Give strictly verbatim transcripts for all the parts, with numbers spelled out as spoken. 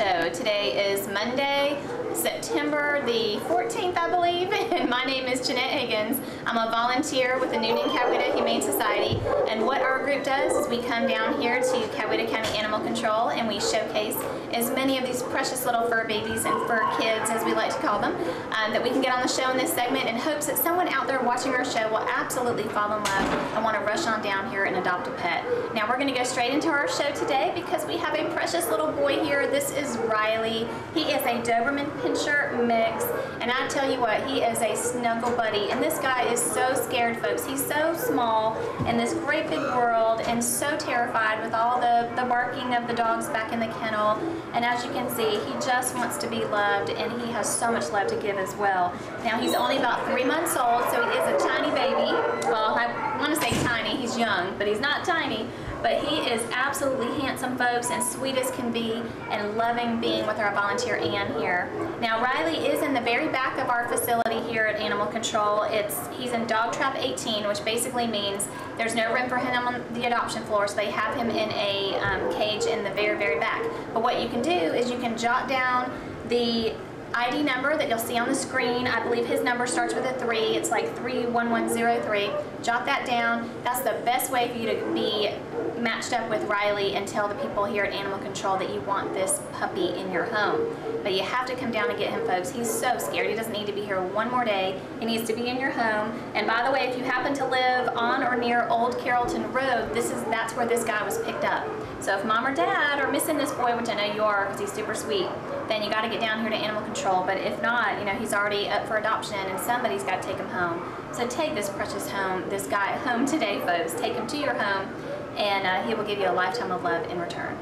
show. Today is Monday, September the fourteenth, I believe, and my name is Jeanette Higgins. I'm a volunteer with the Newnan Coweta Humane Society, and what our group does is we come down here to Coweta County Animal Control and we showcase as many of these precious little fur babies and fur kids, as we like to call them, um, that we can get on the show in this segment in hopes that someone out there watching our show will absolutely fall in love and want to rush on down here and adopt a pet. Now we're going to go straight into our show today because we have a precious little boy here. This is Riley. He is a Doberman Pinscher mix, and I tell you what, he is a snuggle buddy, and this guy is so scared, folks. He's so small in this great big world and so terrified with all the, the barking of the dogs back in the kennel, and as you can see, he just wants to be loved, and he has so much love to give as well. Now he's only about three months old, so he is a tiny baby. Well, I want to say tiny, he's young, but he's not tiny. But he is absolutely handsome, folks, and sweet as can be, and loving being with our volunteer Ann here. Now Riley is in the very back of our facility here at Animal Control. It's he's in dog trap eighteen, which basically means there's no room for him on the adoption floor, so they have him in a um, cage in the very, very back. But what you can do is you can jot down the I D number that you'll see on the screen. I believe his number starts with a three. It's like three one one zero three. Jot that down. That's the best way for you to be matched up with Riley and tell the people here at Animal Control that you want this puppy in your home. But you have to come down and get him, folks. He's so scared. He doesn't need to be here one more day. He needs to be in your home. And by the way, if you happen to live on or near Old Carrollton Road, this is that's where this guy was picked up. So if mom or dad are missing this boy, which I know you are because he's super sweet, then you got to get down here to Animal Control. But if not, you know, he's already up for adoption and somebody's got to take him home. So take this precious home, this guy home today, folks. Take him to your home, and uh, he will give you a lifetime of love in return.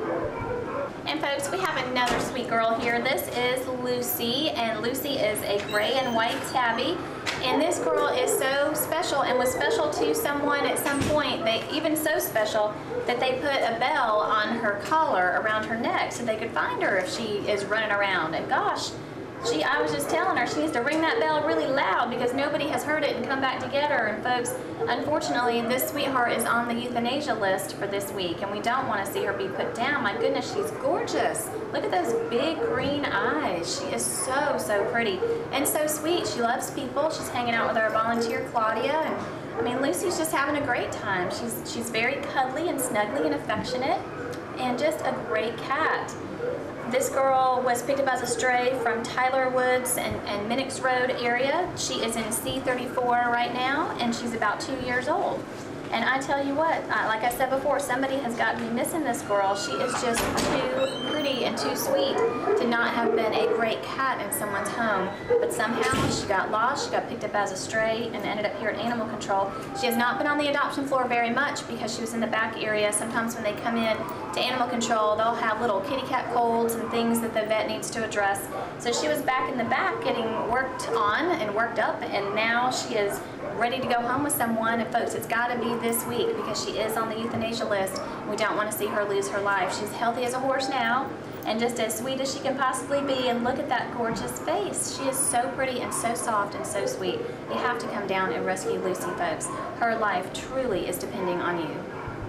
And folks, we have another sweet girl here. This is Lucy, and Lucy is a gray and white tabby. And this girl is so special and was special to someone at some point. They even so special that they put a bell on her collar around her neck so they could find her if she is running around. And gosh, She, I was just telling her she needs to ring that bell really loud because nobody has heard it and come back to get her. And folks, unfortunately, this sweetheart is on the euthanasia list for this week, and we don't want to see her be put down. My goodness, she's gorgeous. Look at those big green eyes. She is so, so pretty and so sweet. She loves people. She's hanging out with our volunteer, Claudia, and I mean, Lucy's just having a great time. She's, she's very cuddly and snuggly and affectionate and just a great cat. This girl was picked up as a stray from Tyler Woods and, and Minix Road area. She is in C thirty-four right now, and she's about two years old. And I tell you what, uh, like I said before, somebody has got to be missing this girl. She is just too pretty and too sweet to not have been a great cat in someone's home. But somehow she got lost, she got picked up as a stray, and ended up here at Animal Control. She has not been on the adoption floor very much because she was in the back area. Sometimes when they come in to Animal Control, they'll have little kitty cat colds and things that the vet needs to address. So she was back in the back getting worked on and worked up, and now she is ready to go home with someone. And folks, it's got to be this week because she is on the euthanasia list. We don't want to see her lose her life. She's healthy as a horse now and just as sweet as she can possibly be, and look at that gorgeous face. She is so pretty and so soft and so sweet. You have to come down and rescue Lucy, folks. Her life truly is depending on you.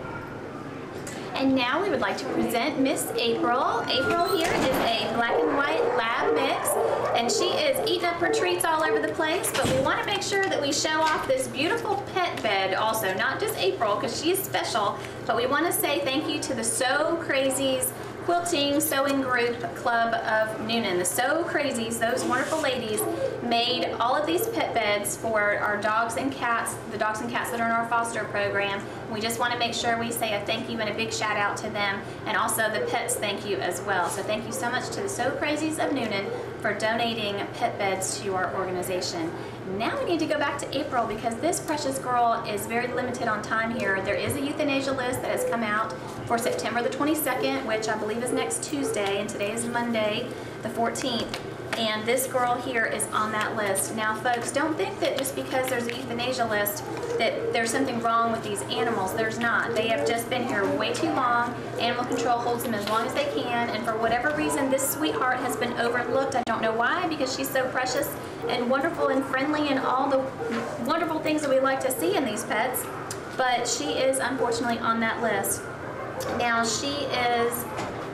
And now we would like to present Miss April. April here is a black and white lab mix, and she is eating up her treats all over the place, but we want to make sure that we show off this beautiful pet bed also, not just April because she is special, but we want to say thank you to the So Crazies Quilting Sewing Group Club of Newnan. The So Crazies, those wonderful ladies, made all of these pet beds for our dogs and cats, the dogs and cats that are in our foster program. We just want to make sure we say a thank you and a big shout out to them, and also the pets thank you as well. So thank you so much to the So Crazies of Newnan for donating pet beds to our organization. Now we need to go back to April because this precious girl is very limited on time here. There is a euthanasia list that has come out for September the twenty-second, which I believe is next Tuesday, and today is Monday the fourteenth. And this girl here is on that list. Now folks, don't think that just because there's a euthanasia list that there's something wrong with these animals. There's not. They have just been here way too long. Animal Control holds them as long as they can, and for whatever reason this sweetheart has been overlooked. I don't know why, because she's so precious and wonderful and friendly and all the wonderful things that we like to see in these pets, but she is unfortunately on that list. Now she is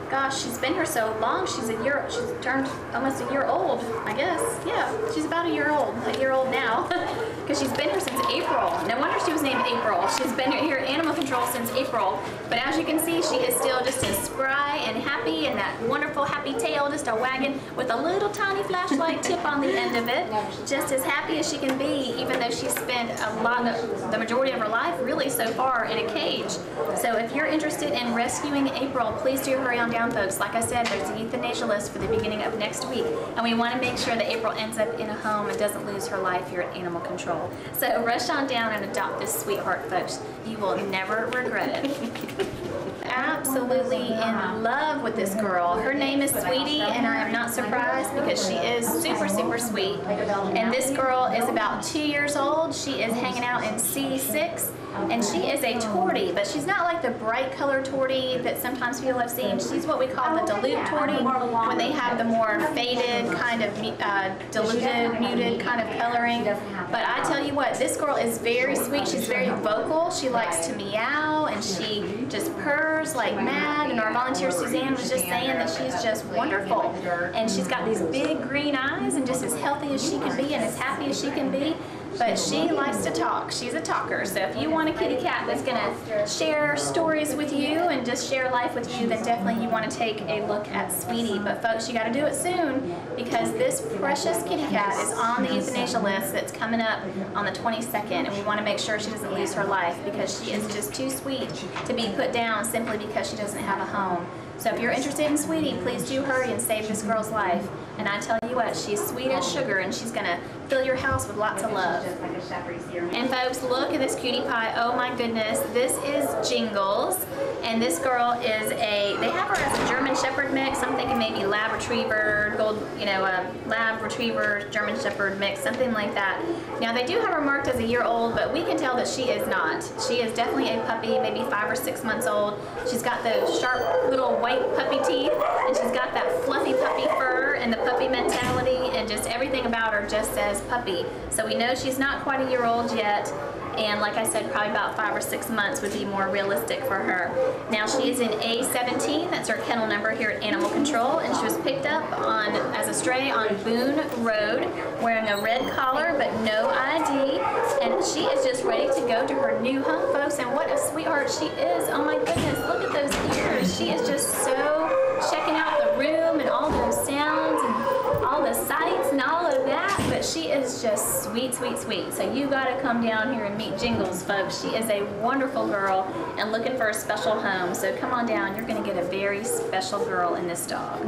gosh, she's been here so long. She's a year, she's turned almost a year old, I guess. Yeah, she's about a year old, a year old now. Because she's been here since April. No wonder she was named April. She's been here at Animal Control since April. But as you can see, she is still just as spry and happy, and that wonderful happy tail just a wagging with a little tiny flashlight tip on the end of it. Just as happy as she can be, even though she's spent a lot of, the majority of her life really so far in a cage. So if you're interested in rescuing April, please do hurry on down, folks. Like I said, there's a euthanasia list for the beginning of next week, and we want to make sure that April ends up in a home and doesn't lose her life here at Animal Control. So rush on down and adopt this sweetheart, folks. You will never regret it. Absolutely in love with this girl. Her name is Sweetie, and I am not surprised because she is super, super sweet. And this girl is about two years old. She is hanging out in C six. And she is a tortie, but she's not like the bright colored tortie that sometimes people have seen. She's what we call the dilute tortie, when they have the more faded, kind of uh, diluted, muted kind of coloring. But I tell you what, this girl is very sweet. She's very vocal. She likes to meow, and she just purrs like mad. And our volunteer Suzanne was just saying that she's just wonderful. And she's got these big green eyes and just as healthy as she can be and as happy as she can be. But she likes to talk. She's a talker. So if you want a kitty cat that's going to share stories with you and just share life with you, then definitely you want to take a look at Sweetie. But folks, you got to do it soon, because this precious kitty cat is on the euthanasia list that's coming up on the twenty-second, and we want to make sure she doesn't lose her life, because she is just too sweet to be put down simply because she doesn't have a home. So if you're interested in Sweetie, please do hurry and save this girl's life. And I tell you what, she's sweet as sugar, and she's going to fill your house with lots of love. And folks, look at this cutie pie. Oh my goodness, this is Jingles. And this girl is a, they have her as a German Shepherd mix. I'm thinking maybe Lab Retriever, Gold, you know, a Lab Retriever, German Shepherd mix, something like that. Now they do have her marked as a year old, but we can tell that she is not. She is definitely a puppy, maybe five or six months old. She's got those sharp little white puppy teeth, and she's got that fluffy puppy fur and the puppy mentality, and just everything about her just says puppy. So we know she's not quite a year old yet. And like I said, probably about five or six months would be more realistic for her. Now she is in A seventeen, that's her kennel number here at Animal Control, and she was picked up on as a stray on Boone Road, wearing a red collar but no I D, and she is just ready to go to her new home, folks. And what a sweetheart she is! Oh my goodness, look at those ears. She is just so checking out the room and all those sounds and all the sights and all of that. But she is just sweet, sweet, sweet. So you got to come down here and meet Jingles, folks. She is a wonderful girl and looking for a special home. So come on down. You're going to get a very special girl in this dog.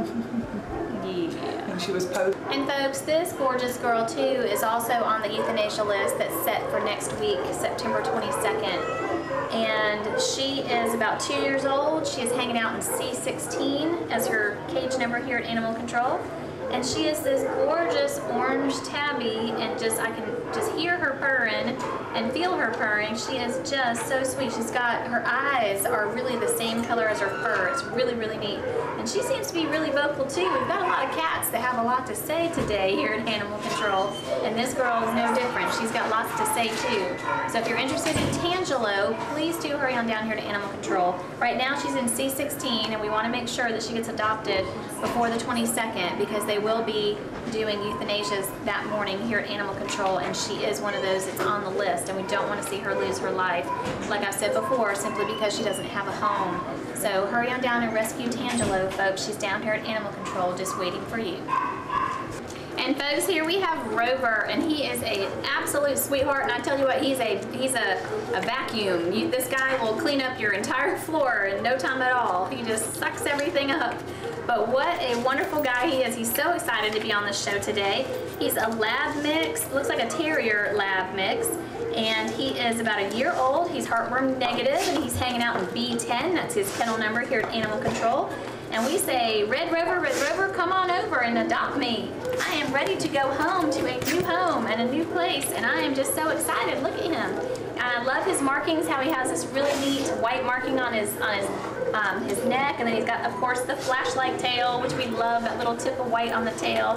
Yeah. And she was posed. And folks, this gorgeous girl too is also on the euthanasia list that's set for next week, September twenty-second. And she is about two years old. She is hanging out in C sixteen as her cage number here at Animal Control. And she is this gorgeous orange tabby, and just I can just hear her purring and feel her purring. She is just so sweet. She's got, her eyes are really the same color as her fur. It's really, really neat. And she seems to be really vocal too. We've got a lot of cats that have a lot to say today here at Animal Control, and this girl is no different. She's got lots to say too. So if you're interested in Tangelo, please do hurry on down here to Animal Control. Right now she's in C sixteen, and we want to make sure that she gets adopted before the twenty-second, because they will be doing euthanasias that morning here at Animal Control, and she is one of those that's on the list, and we don't want to see her lose her life, like I've said before, simply because she doesn't have a home. So hurry on down and rescue Tangelo, folks. She's down here at Animal Control just waiting for you. And folks, here we have Rover, and he is an absolute sweetheart. And I tell you what, he's a he's a, a vacuum. You, this guy will clean up your entire floor in no time at all. He just sucks everything up. But what a wonderful guy he is. He's so excited to be on the show today. He's a lab mix, looks like a terrier lab mix, and he is about a year old. He's heartworm negative, and he's hanging out in B ten. That's his kennel number here at Animal Control. And we say, Red Rover, Red Rover, come on over and adopt me. I am ready to go home to a new home and a new place, and I am just so excited. Look at him. And I love his markings, how he has this really neat white marking on his on his um, his neck, and then he's got, of course, the flashlight tail, which we love, that little tip of white on the tail.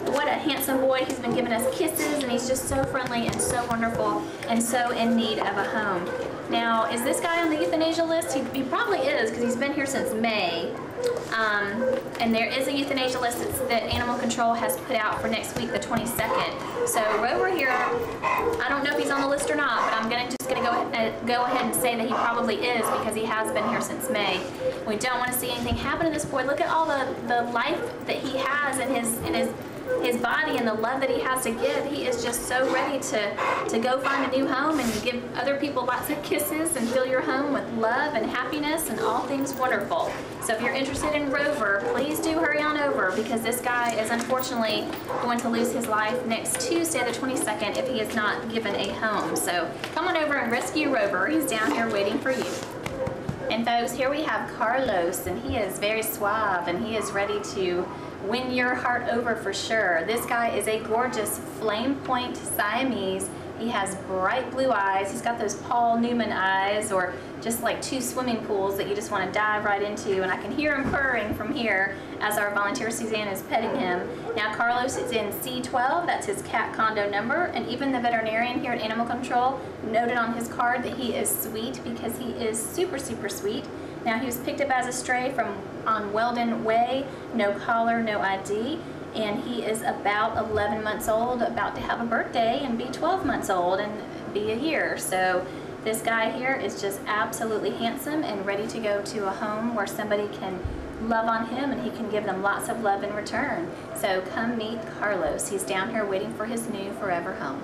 what a handsome boy. He's been giving us kisses, and he's just so friendly and so wonderful and so in need of a home. Now, is this guy on the euthanasia list? He, he probably is, because he's been here since May. Um, and there is a euthanasia list that's, that Animal Control has put out for next week, the twenty-second. So Rover here, I don't know if he's on the list or not, but I'm gonna just gonna go ahead, uh, go ahead and say that he probably is, because he has been here since May. We don't want to see anything happen to this boy. Look at all the the life that he has in his in his his body and the love that he has to give. He is just so ready to to go find a new home and give other people lots of kisses and fill your home with love and happiness and all things wonderful. So if you're interested in Rover, please do hurry on over, because this guy is unfortunately going to lose his life next Tuesday the twenty-second if he is not given a home. So come on over and rescue Rover. He's down here waiting for you. And folks, here we have Carlos, and he is very suave, and he is ready to win your heart over for sure. This guy is a gorgeous flame point Siamese. He has bright blue eyes. He's got those Paul Newman eyes, or just like two swimming pools that you just want to dive right into. And I can hear him purring from here as our volunteer Suzanne is petting him. Now Carlos is in C twelve, that's his cat condo number, and even the veterinarian here at Animal Control noted on his card that he is sweet, because he is super, super sweet. Now he was picked up as a stray from on Weldon Way, no collar, no I D, and he is about eleven months old, about to have a birthday and be twelve months old and be a year. So this guy here is just absolutely handsome and ready to go to a home where somebody can love on him and he can give them lots of love in return. So come meet Carlos. He's down here waiting for his new forever home.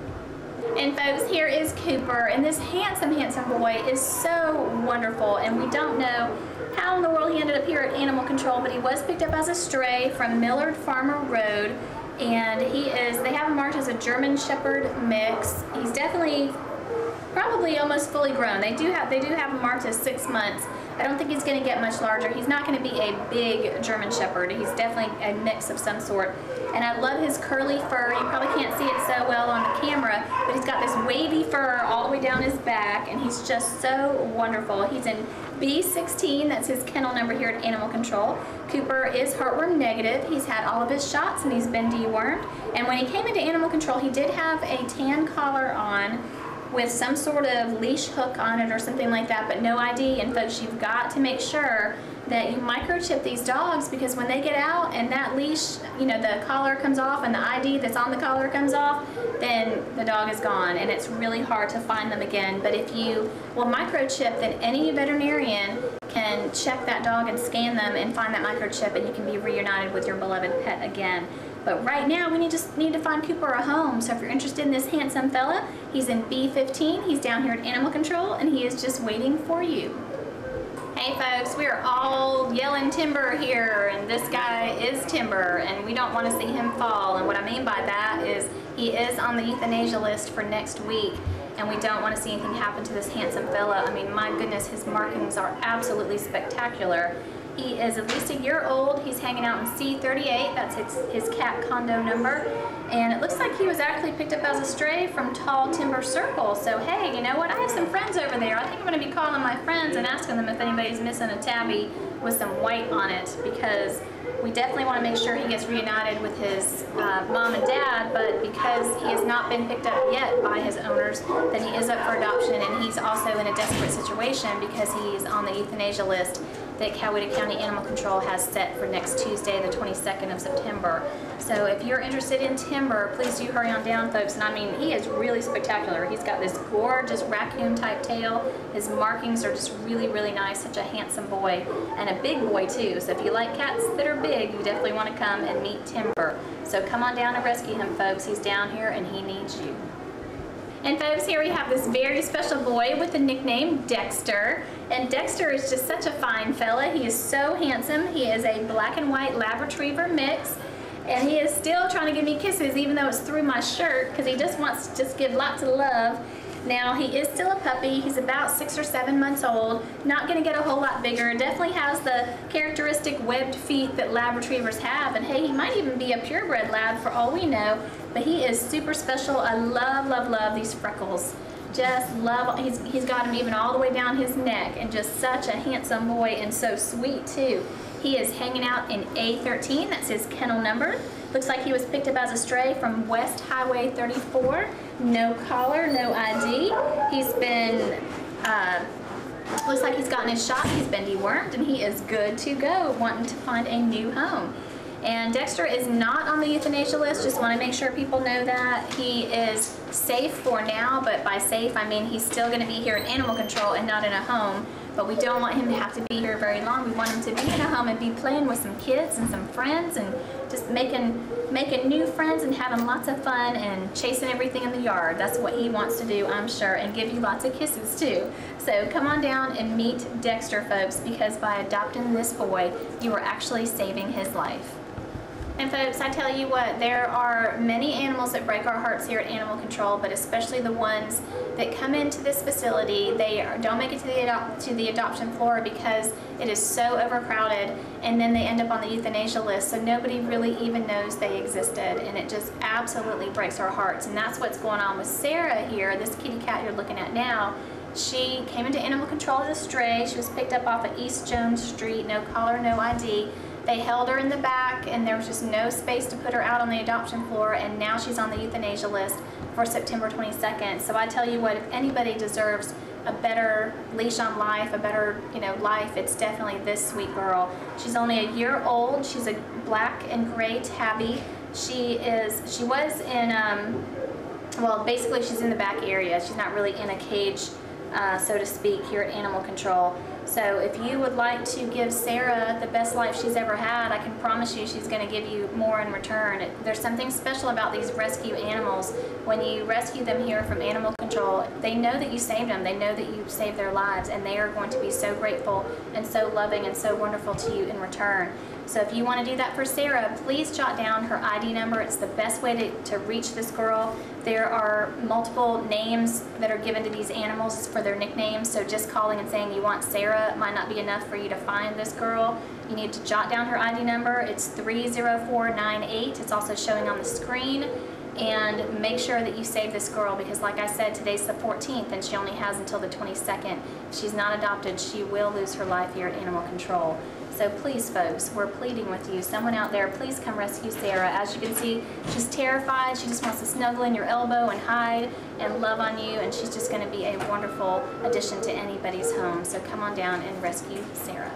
And folks, here is Cooper, and this handsome, handsome boy is so wonderful, and we don't know how in the world he ended up here at Animal Control, but he was picked up as a stray from Millard Farmer Road, and he is, they have him marked as a German Shepherd mix. He's definitely probably almost fully grown. They do have they do have him marked as six months. I don't think he's going to get much larger. He's not going to be a big German Shepherd. He's definitely a mix of some sort. And I love his curly fur. You probably can't see it so well on the camera, but he's got this wavy fur all the way down his back, and he's just so wonderful. He's in B sixteen, that's his kennel number here at Animal Control. Cooper is heartworm negative. He's had all of his shots and he's been dewormed. And when he came into Animal Control, he did have a tan collar on with some sort of leash hook on it or something like that, but no I D. And folks, you've got to make sure that you microchip these dogs, because when they get out and that leash, you know, the collar comes off and the I D that's on the collar comes off, then the dog is gone, and it's really hard to find them again. But if you will microchip, then any veterinarian can check that dog and scan them and find that microchip, and you can be reunited with your beloved pet again. But right now, we need just need to find Cooper a home. So if you're interested in this handsome fella, he's in B fifteen. He's down here at Animal Control, and he is just waiting for you. Hey folks, we are all yelling timber here, and this guy is timber, and we don't want to see him fall. And what I mean by that is he is on the euthanasia list for next week, and we don't want to see anything happen to this handsome fella. I mean, my goodness, his markings are absolutely spectacular. He is at least a year old. He's hanging out in C thirty-eight. That's his, his cat condo number. And it looks like he was actually picked up as a stray from Tall Timber Circle. So hey, you know what? I have some friends over there. I think I'm going to be calling my friends and asking them if anybody's missing a tabby with some white on it, because we definitely want to make sure he gets reunited with his uh, mom and dad, but because he has not been picked up yet by his owners, then he is up for adoption, and he's also in a desperate situation because he's on the euthanasia list that Coweta County Animal Control has set for next Tuesday, the twenty-second of September. So if you're interested in timber, please do hurry on down, folks. And I mean, he is really spectacular. He's got this gorgeous raccoon-type tail. His markings are just really, really nice. Such a handsome boy, and a big boy too. So if you like cats that are big, you definitely want to come and meet Timber. So come on down and rescue him, folks. He's down here, and he needs you. And folks, here we have this very special boy with the nickname Dexter. And Dexter is just such a fine fella. He is so handsome. He is a black and white Lab Retriever mix. And he is still trying to give me kisses, even though it's through my shirt, because he just wants to just give lots of love. Now, he is still a puppy. He's about six or seven months old. Not going to get a whole lot bigger. Definitely has the characteristic webbed feet that Lab Retrievers have. And hey, he might even be a purebred Lab for all we know. But he is super special. I love, love, love these freckles. Just love, he's, he's got him even all the way down his neck, and just such a handsome boy, and so sweet too. He is hanging out in A thirteen, that's his kennel number. Looks like he was picked up as a stray from West Highway thirty-four. No collar, no I D. He's been, uh, looks like he's gotten his shot, he's been dewormed, and he is good to go, wanting to find a new home. And Dexter is not on the euthanasia list, just want to make sure people know that. He is safe for now, but by safe I mean he's still going to be here in animal control and not in a home. But we don't want him to have to be here very long. We want him to be in a home and be playing with some kids and some friends and just making making new friends and having lots of fun and chasing everything in the yard. That's what he wants to do, I'm sure, and give you lots of kisses too. So come on down and meet Dexter, folks, because by adopting this boy, you are actually saving his life. And folks, I tell you what, there are many animals that break our hearts here at Animal Control, but especially the ones that come into this facility. They are, don't make it to the, adop to the adoption floor because it is so overcrowded, and then they end up on the euthanasia list, so nobody really even knows they existed, and it just absolutely breaks our hearts. And that's what's going on with Sarah here, this kitty cat you're looking at now. She came into Animal Control as a stray. She was picked up off of East Jones Street, no collar, no I D. They held her in the back, and there was just no space to put her out on the adoption floor, and now she's on the euthanasia list for September twenty-second. So I tell you what, if anybody deserves a better leash on life, a better, you know, life, it's definitely this sweet girl. She's only a year old. She's a black and gray tabby. She is, she was in, um, well, basically she's in the back area. She's not really in a cage, uh, so to speak, here at Animal Control. So if you would like to give Sarah the best life she's ever had, I can promise you she's going to give you more in return. There's something special about these rescue animals. When you rescue them here from Animal Control, they know that you saved them. They know that you saved their lives, and they are going to be so grateful and so loving and so wonderful to you in return. So if you want to do that for Sarah, please jot down her I D number. It's the best way to, to reach this girl. There are multiple names that are given to these animals for their nicknames, so just calling and saying you want Sarah might not be enough for you to find this girl. You need to jot down her I D number. It's three zero four nine eight. It's also showing on the screen. And make sure that you save this girl, because like I said, today's the fourteenth and she only has until the twenty-second. If she's not adopted, she will lose her life here at Animal Control. So please, folks, we're pleading with you. Someone out there, please come rescue Sarah. As you can see, she's terrified. She just wants to snuggle in your elbow and hide and love on you, and she's just going to be a wonderful addition to anybody's home. So come on down and rescue Sarah.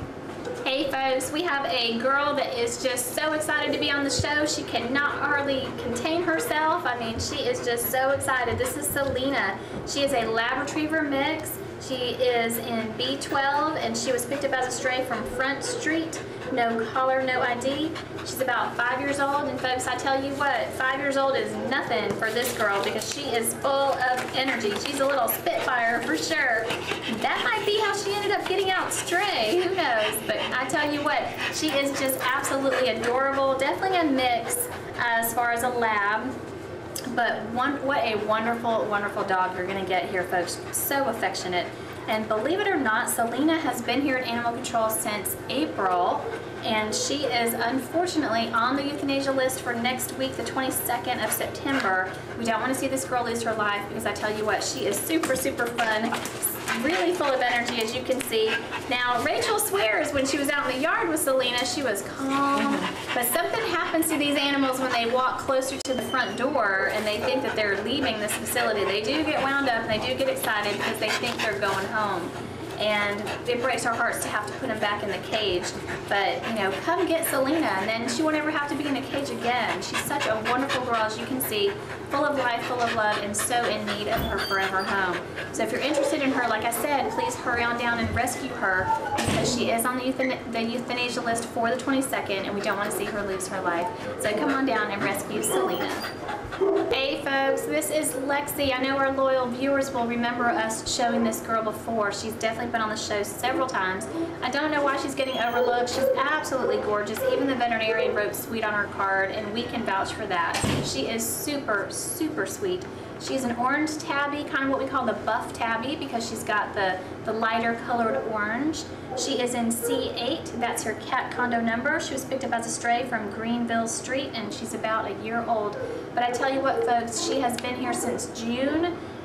Hey folks, we have a girl that is just so excited to be on the show. She cannot hardly contain herself. I mean, she is just so excited. This is Selena. She is a Lab Retriever mix. She is in B twelve, and she was picked up as a stray from Front Street. No collar, no I D. She's about five years old, and folks, I tell you what, five years old is nothing for this girl because she is full of energy. She's a little spitfire for sure. That might be how she ended up getting out stray. Who knows? But I tell you what, she is just absolutely adorable. Definitely a mix as far as a lab. But one, what a wonderful, wonderful dog you're going to get here, folks. So affectionate. And believe it or not, Selena has been here at Animal Control since April, and she is unfortunately on the euthanasia list for next week, the twenty-second of September. We don't want to see this girl lose her life because I tell you what, she is super, super fun. Really full of energy, as you can see. Now, Rachel swears when she was out in the yard with Selena, she was calm, but something happens to these animals when they walk closer to the front door and they think that they're leaving this facility. They do get wound up and they do get excited because they think they're going home. And it breaks our hearts to have to put them back in the cage. But, you know, come get Selena, and then she won't ever have to be in a cage again. She's such a wonderful girl, as you can see, full of life, full of love, and so in need of her forever home. So if you're interested in her, like I said, please hurry on down and rescue her, because she is on the, euthan the euthanasia list for the twenty-second, and we don't want to see her lose her life. So come on down and rescue Selena. Hey folks, this is Lexi. I know our loyal viewers will remember us showing this girl before. She's definitely been on the show several times. I don't know why she's getting overlooked. She's absolutely gorgeous. Even the veterinarian wrote sweet on her card, and we can vouch for that. She is super, super sweet. She's an orange tabby, kind of what we call the buff tabby, because she's got the, the lighter colored orange. She is in C eight, that's her cat condo number. She was picked up as a stray from Greenville Street, and she's about a year old. But I tell you what, folks, she has been here since June,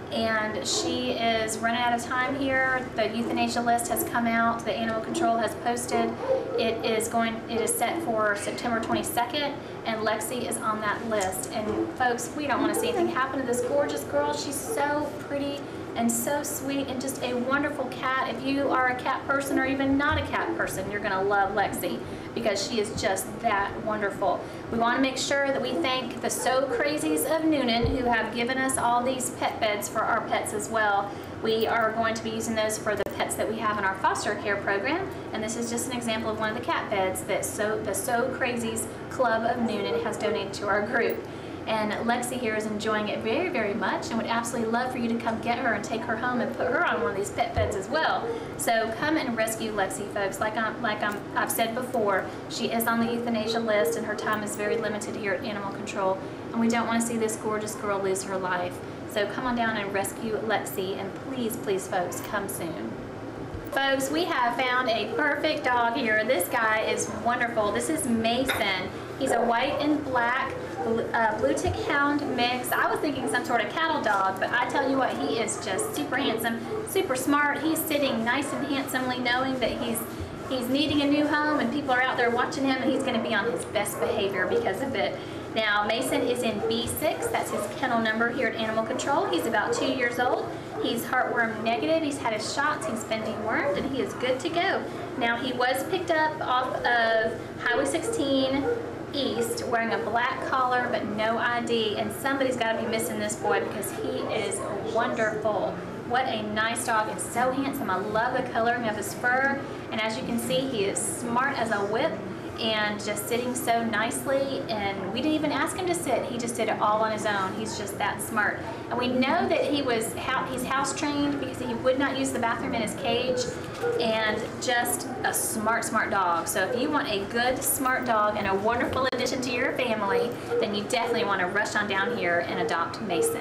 and she is running out of time here. The euthanasia list has come out. The animal control has posted. It is going. It is set for September twenty-second, and Lexi is on that list. And folks, we don't want to see anything happen to this gorgeous girl. She's so pretty and so sweet and just a wonderful cat. If you are a cat person or even not a cat person, you're gonna love Lexi because she is just that wonderful. We wanna make sure that we thank the So Crazies of Newnan who have given us all these pet beds for our pets as well. We are going to be using those for the pets that we have in our foster care program, and this is just an example of one of the cat beds that so, the So Crazies Club of Newnan has donated to our group. And Lexi here is enjoying it very, very much and would absolutely love for you to come get her and take her home and put her on one of these pet beds as well. So come and rescue Lexi, folks. Like, I'm, like I'm, I've said before, she is on the euthanasia list and her time is very limited here at Animal Control. And we don't want to see this gorgeous girl lose her life. So come on down and rescue Lexi, and please, please, folks, come soon. Folks, we have found a perfect dog here. This guy is wonderful. This is Mason. He's a white and black uh, blue tick hound mix. I was thinking some sort of cattle dog, but I tell you what, he is just super handsome, super smart. He's sitting nice and handsomely knowing that he's he's needing a new home and people are out there watching him, and he's going to be on his best behavior because of it. Now, Mason is in B six. That's his kennel number here at Animal Control. He's about two years old. He's heartworm negative. He's had his shots. He's been dewormed, and he is good to go. Now, he was picked up off of Highway sixteen East wearing a black collar but no I D, and somebody's got to be missing this boy because he is wonderful. What a nice dog, and so handsome. I love the coloring of his fur, and as you can see, he is smart as a whip and just sitting so nicely, and we didn't even ask him to sit. He just did it all on his own. He's just that smart. And we know that he was he's house trained because he would not use the bathroom in his cage, and just a smart, smart dog. So if you want a good, smart dog and a wonderful addition to your family, then you definitely want to rush on down here and adopt Mason.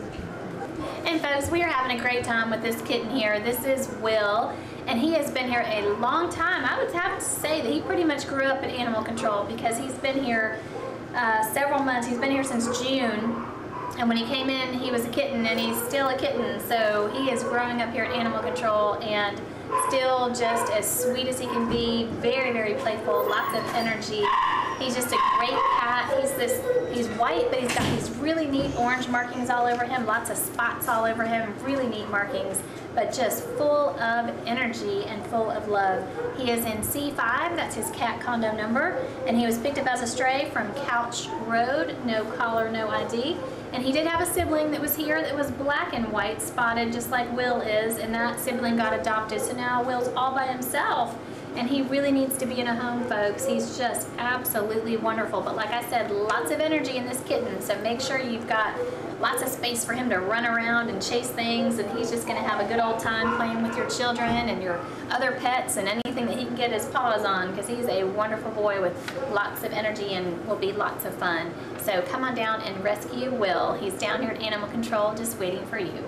And folks, we are having a great time with this kitten here. This is Will, and he has been here a long time. I would have to say that he pretty much grew up at Animal Control because he's been here uh, several months. He's been here since June, and when he came in, he was a kitten, and he's still a kitten. So he is growing up here at Animal Control and still just as sweet as he can be, very, very playful, lots of energy. He's just a great cat. He's this, he's white, but he's got these really neat orange markings all over him, lots of spots all over him, really neat markings, but just full of energy and full of love. He is in C five, that's his cat condo number, and he was picked up as a stray from Couch Road, no collar, no I D. And he did have a sibling that was here that was black and white spotted, just like Will is, and that sibling got adopted. So now Will's all by himself, and he really needs to be in a home, folks. He's just absolutely wonderful. But like I said, lots of energy in this kitten, so make sure you've got lots of space for him to run around and chase things, and he's just gonna have a good old time playing with your children and your other pets and anything that he can get his paws on, because he's a wonderful boy with lots of energy and will be lots of fun. So come on down and rescue Will. He's down here at Animal Control just waiting for you.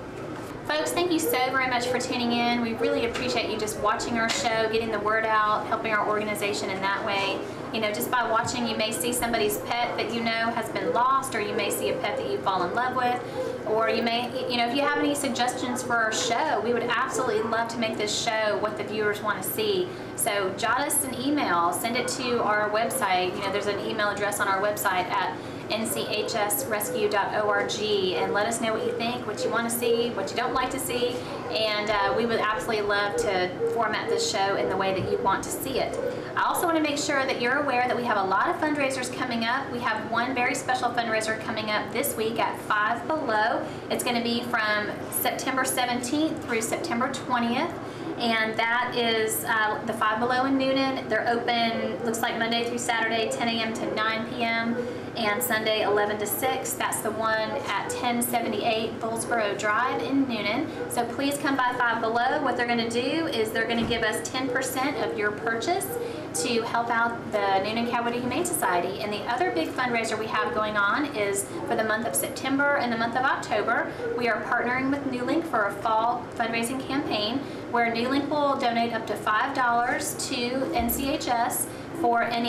Folks, thank you so very much for tuning in. We really appreciate you just watching our show, getting the word out, helping our organization in that way. You know, just by watching, you may see somebody's pet that you know has been lost, or you may see a pet that you fall in love with, or you may, you know, if you have any suggestions for our show, we would absolutely love to make this show what the viewers want to see. So jot us an email, send it to our website. You know, there's an email address on our website at N C H S rescue dot org, and let us know what you think, what you want to see, what you don't like to see, and uh, we would absolutely love to format this show in the way that you want to see it. I also want to make sure that you're aware that we have a lot of fundraisers coming up. We have one very special fundraiser coming up this week at Five Below. It's going to be from September seventeenth through September twentieth. And that is uh, the Five Below in Newnan. They're open, looks like Monday through Saturday, ten A M to nine P M and Sunday eleven to six. That's the one at ten seventy-eight Bullsboro Drive in Newnan. So please come by Five Below. What they're going to do is they're going to give us ten percent of your purchase to help out the Newnan Coweta Humane Society. And the other big fundraiser we have going on is for the month of September and the month of October. We are partnering with Newlink for a fall fundraising campaign where Newlink will donate up to five dollars to N C H S for any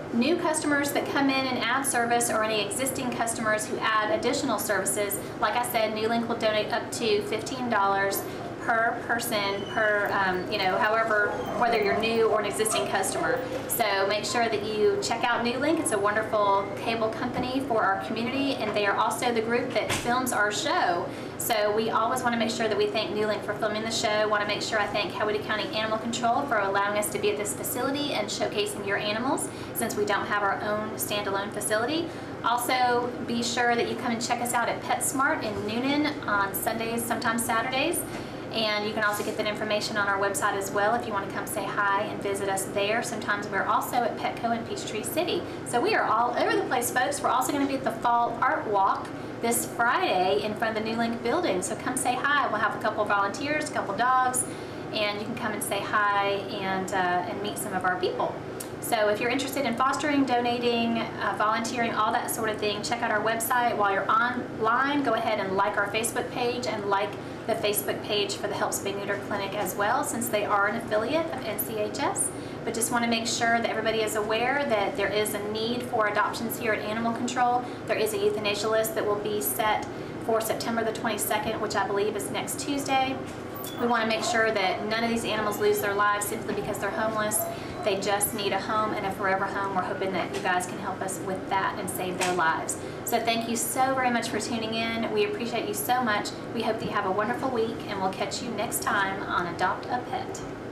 new customers that come in and add service, or any existing customers who add additional services, like I said, NewLink will donate up to fifteen dollars per person, per, um, you know, however, whether you're new or an existing customer. So make sure that you check out NewLink. It's a wonderful cable company for our community, and they are also the group that films our show. So we always want to make sure that we thank NewLink for filming the show. Want to make sure I thank Coweta County Animal Control for allowing us to be at this facility and showcasing your animals, since we don't have our own standalone facility. Also, be sure that you come and check us out at PetSmart in Newnan on Sundays, sometimes Saturdays. And you can also get that information on our website as well if you want to come say hi and visit us there. Sometimes we're also at Petco in Peachtree City. So we are all over the place, folks. We're also going to be at the Fall Art Walk this Friday in front of the NewLink building. So come say hi. We'll have a couple of volunteers, a couple of dogs, and you can come and say hi and, uh, and meet some of our people. So if you're interested in fostering, donating, uh, volunteering, all that sort of thing, check out our website. While you're online, go ahead and like our Facebook page and like the Facebook page for the Help Spay Neuter Clinic as well, since they are an affiliate of N C H S. But just want to make sure that everybody is aware that there is a need for adoptions here at Animal Control. There is a euthanasia list that will be set for September the twenty-second, which I believe is next Tuesday. We want to make sure that none of these animals lose their lives simply because they're homeless. They just need a home and a forever home. We're hoping that you guys can help us with that and save their lives. So thank you so very much for tuning in. We appreciate you so much. We hope that you have a wonderful week, and we'll catch you next time on Adopt a Pet.